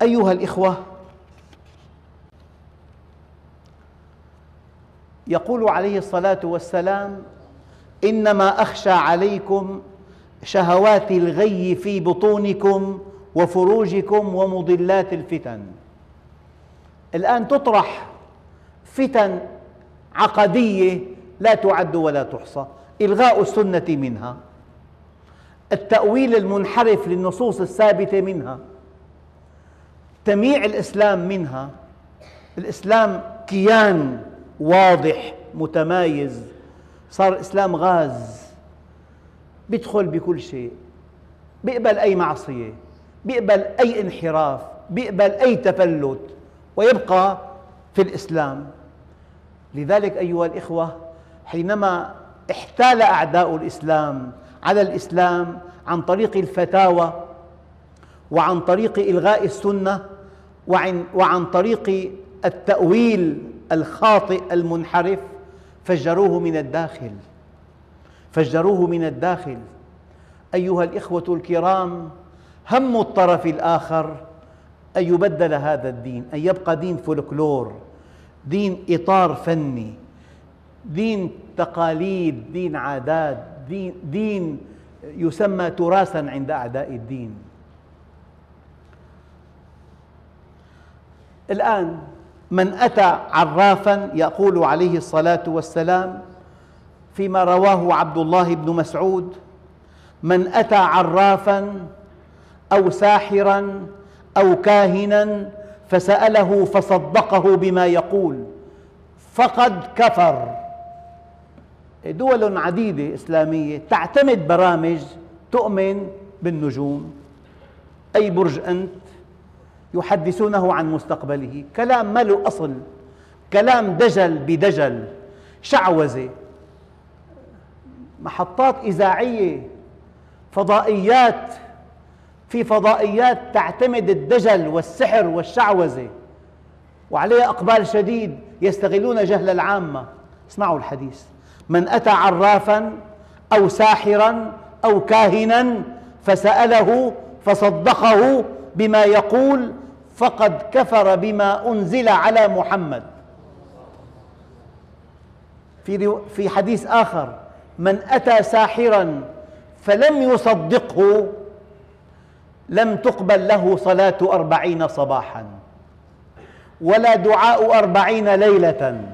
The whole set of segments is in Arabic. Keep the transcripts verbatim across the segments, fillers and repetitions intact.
أيها الإخوة، يقول عليه الصلاة والسلام: إنما أخشى عليكم شهوات الغي في بطونكم وفروجكم ومضلات الفتن. الآن تطرح فتن عقدية لا تعد ولا تحصى، إلغاء السنة منها، التأويل المنحرف للنصوص الثابتة منها، تمييع الإسلام منها. الإسلام كيان واضح متمايز، صار الإسلام غاز بيدخل بكل شيء، بيقبل أي معصية، بيقبل أي انحراف، بيقبل أي تفلت، ويبقى في الإسلام. لذلك أيها الإخوة، حينما احتال أعداء الإسلام على الإسلام عن طريق الفتاوى وعن طريق إلغاء السنة وعن, وعن طريق التأويل الخاطئ المنحرف، فجروه من الداخل، فجروه من الداخل. أيها الإخوة الكرام، هم الطرف الآخر أن يبدل هذا الدين، أن يبقى دين فولكلور، دين إطار فني، دين تقاليد، دين عادات، دين, دين يسمى تراثاً عند أعداء الدين. الآن من أتى عرافاً، يقول عليه الصلاة والسلام فيما رواه عبد الله بن مسعود: من أتى عرافاً أو ساحراً أو كاهناً فسأله فصدقه بما يقول فقد كفر. دول عديدة إسلامية تعتمد برامج تؤمن بالنجوم. أي برج أنت؟ يحدثونه عن مستقبله، كلام ما له أصل، كلام دجل بدجل، شعوذة. محطات إذاعية، فضائيات، في فضائيات تعتمد الدجل والسحر والشعوذة وعليها إقبال شديد، يستغلون جهل العامة. اسمعوا الحديث: من أتى عرافاً أو ساحراً أو كاهناً فسأله فصدقه بما يقول فقد كفر بما أنزل على محمد. في حديث آخر: من أتى ساحراً فلم يصدقه لم تقبل له صلاة أربعين صباحاً ولا دعاء أربعين ليلة.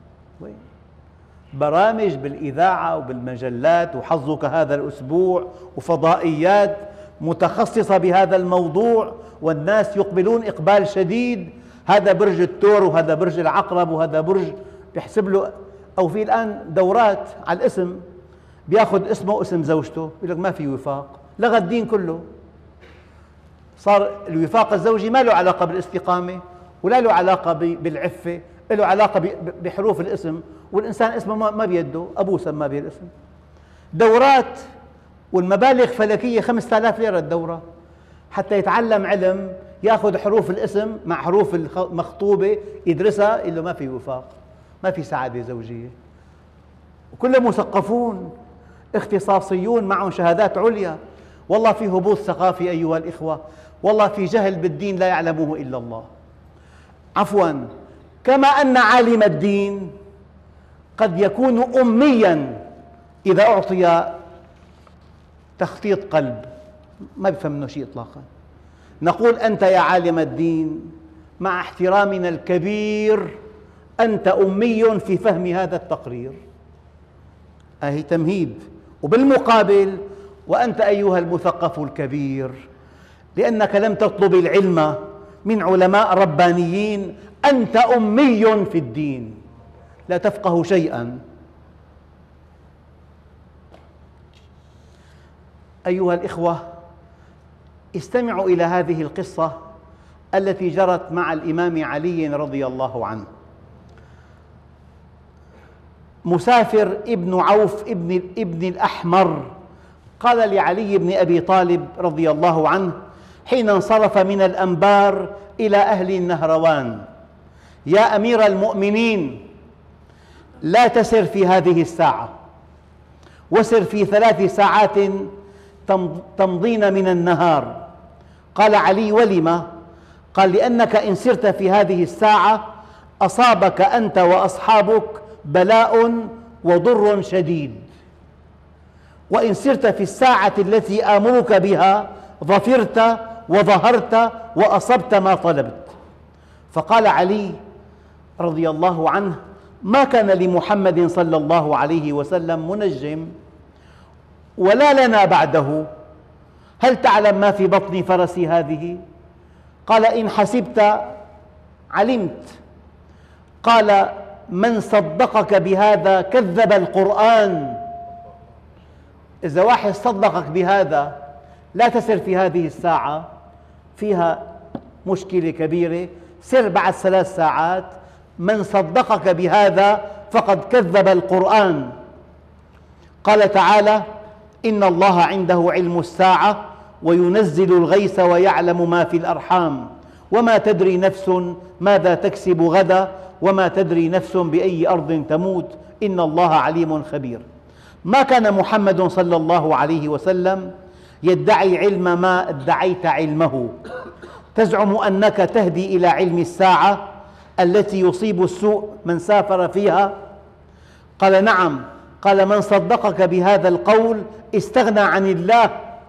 برامج بالإذاعة وبالمجلات، وحظك هذا الأسبوع، وفضائيات متخصصة بهذا الموضوع، والناس يقبلون إقبال شديد. هذا برج الثور، وهذا برج العقرب، وهذا برج بيحسب له. أو في الآن دورات على الاسم، بياخذ اسمه اسم زوجته، يقول لك ما في وفاق، لغى الدين كله. صار الوفاق الزوجي ما له علاقة بالاستقامة ولا له علاقة بالعفة، له علاقة بحروف الاسم، والإنسان اسمه ما بيده، أبوه سماه به الاسم. دورات والمبالغ فلكية، خمسة آلاف ليرة الدورة حتى يتعلم علم، يأخذ حروف الاسم مع حروف المخطوبة يدرسها، يقول له ما في وفاق، ما في سعادة زوجية. وكلهم مثقفون اختصاصيون معهم شهادات عليا. والله في هبوط ثقافي أيها الإخوة، والله في جهل بالدين لا يعلمه إلا الله. عفواً، كما أن عالم الدين قد يكون أمياً إذا أعطي تخطيط قلب، ما بيفهم منه شيء إطلاقاً. نقول: أنت يا عالم الدين مع احترامنا الكبير أنت أمي في فهم هذا التقرير. هذه تمهيد. وبالمقابل: وأنت أيها المثقف الكبير لأنك لم تطلب العلم من علماء ربانيين، أنت أمي في الدين لا تفقه شيئاً. أيها الإخوة، استمعوا إلى هذه القصة التي جرت مع الإمام علي رضي الله عنه. مسافر ابن عوف ابن, ابن الأحمر قال لعلي بن أبي طالب رضي الله عنه حين انصرف من الأنبار إلى أهل النهروان: يا أمير المؤمنين، لا تسر في هذه الساعة، وسر في ثلاث ساعات تمضين من النهار. قال علي: ولم؟ قال: لأنك إن سرت في هذه الساعة أصابك أنت وأصحابك بلاء وضر شديد، وإن سرت في الساعة التي آمرك بها ظفرت وظهرت وأصبت ما طلبت. فقال علي رضي الله عنه: ما كان لمحمد صلى الله عليه وسلم منجم ولا لنا بعده، هل تعلم ما في بطن فرسي هذه؟ قال: إن حسبت علمت. قال: من صدقك بهذا كذب القرآن. إذا واحد صدقك بهذا لا تسر في هذه الساعة، فيها مشكلة كبيرة، سر بعد ثلاث ساعات. من صدقك بهذا فقد كذب القرآن. قال تعالى: إن الله عنده علم الساعة وينزل الغيث ويعلم ما في الأرحام وما تدري نفس ماذا تكسب غدا وما تدري نفس بأي أرض تموت إن الله عليم خبير. ما كان محمد صلى الله عليه وسلم يدعي علم ما ادعيت علمه. تزعم أنك تهدي إلى علم الساعة التي يصيب السوء من سافر فيها؟ قال: نعم. قال: من صدقك بهذا القول استغنى عن الله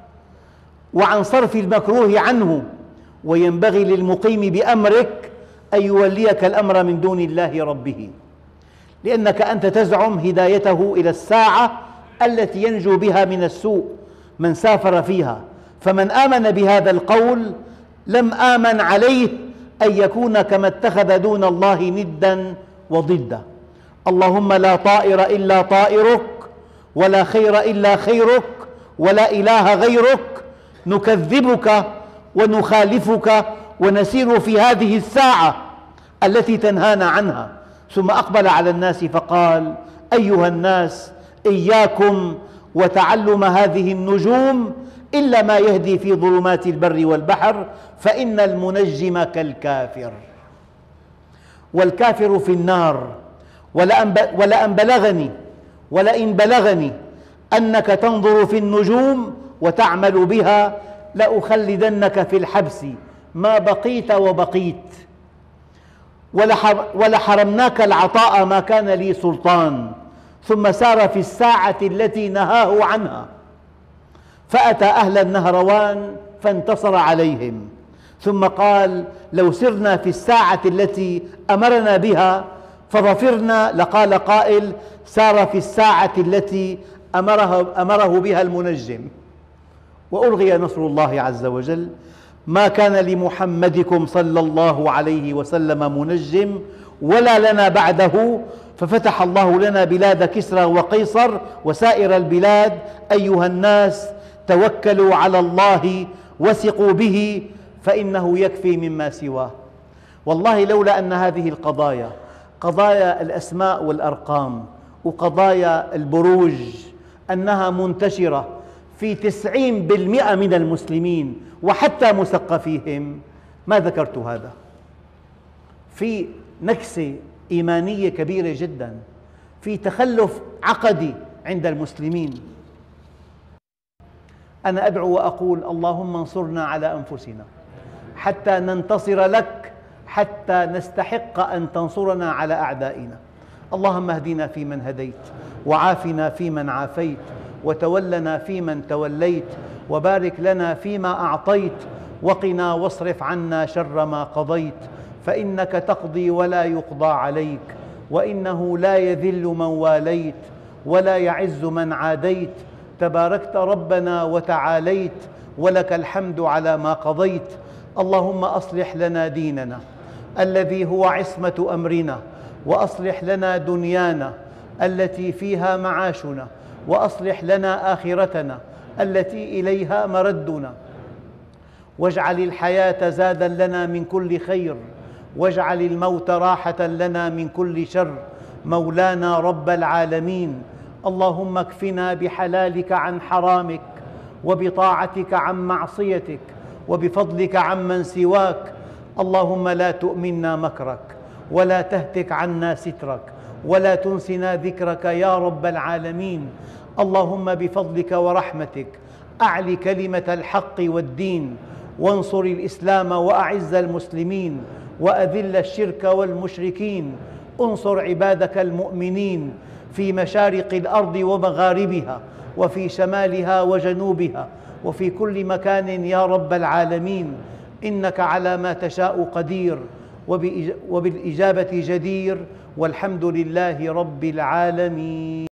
وعن صرف المكروه عنه، وينبغي للمقيم بأمرك أن يوليك الأمر من دون الله ربه، لأنك أنت تزعم هدايته إلى الساعة التي ينجو بها من السوء من سافر فيها. فمن آمن بهذا القول لم آمن عليه أن يكون كما اتخذ دون الله ندا وضدا. اللهم لا طائر إلا طائرك ولا خير إلا خيرك ولا إله غيرك، نكذبك ونخالفك ونسير في هذه الساعة التي تنهانا عنها. ثم أقبل على الناس فقال: أيها الناس، إياكم وتعلم هذه النجوم إلا ما يهدي في ظلمات البر والبحر، فإن المنجم كالكافر، والكافر في النار. ولأن بلغني ولئن بلغني أنك تنظر في النجوم وتعمل بها لأخلدنك في الحبس ما بقيت وبقيت، ولحرمناك العطاء ما كان لي سلطان. ثم سار في الساعة التي نهاه عنها فأتى أهل النهروان فانتصر عليهم، ثم قال: لو سرنا في الساعة التي أمرنا بها فظفرنا لقال قائل: سار في الساعة التي أمره, أمره بها المنجم، وألغي نصر الله عز وجل. ما كان لمحمدكم صلى الله عليه وسلم منجم ولا لنا بعده، ففتح الله لنا بلاد كسرى وقيصر وسائر البلاد. أيها الناس، توكلوا على الله وثقوا به فإنه يكفي مما سواه. والله لولا أن هذه القضايا، قضايا الأسماء والأرقام وقضايا البروج، أنها منتشرة في تسعين بالمئة من المسلمين وحتى مثقفيهم، ما ذكرت هذا. في نكسة إيمانية كبيرة جدا، في تخلف عقدي عند المسلمين. أنا أدعو وأقول: اللهم انصرنا على أنفسنا حتى ننتصر لك، حتى نستحق أن تنصرنا على أعدائنا. اللهم اهدنا فيمن هديت، وعافنا فيمن عافيت، وتولنا فيمن توليت، وبارك لنا فيما أعطيت، وقنا واصرف عنا شر ما قضيت، فإنك تقضي ولا يقضى عليك، وإنه لا يذل من واليت ولا يعز من عاديت، تباركت ربنا وتعاليت، ولك الحمد على ما قضيت. اللهم أصلح لنا ديننا الذي هو عصمة أمرنا، وأصلح لنا دنيانا التي فيها معاشنا، وأصلح لنا آخرتنا التي إليها مردنا، واجعل الحياة زادا لنا من كل خير، واجعل الموت راحة لنا من كل شر، مولانا رب العالمين. اللهم اكفنا بحلالك عن حرامك، وبطاعتك عن معصيتك، وبفضلك عمن سواك. اللهم لا تؤمنا مكرك، ولا تهتك عنا سترك، ولا تنسنا ذكرك يا رب العالمين. اللهم بفضلك ورحمتك أعل كلمة الحق والدين، وانصر الإسلام وأعز المسلمين وأذل الشرك والمشركين. انصر عبادك المؤمنين في مشارق الأرض ومغاربها وفي شمالها وجنوبها وفي كل مكان يا رب العالمين، إنك على ما تشاء قدير وبالإجابة جدير، والحمد لله رب العالمين.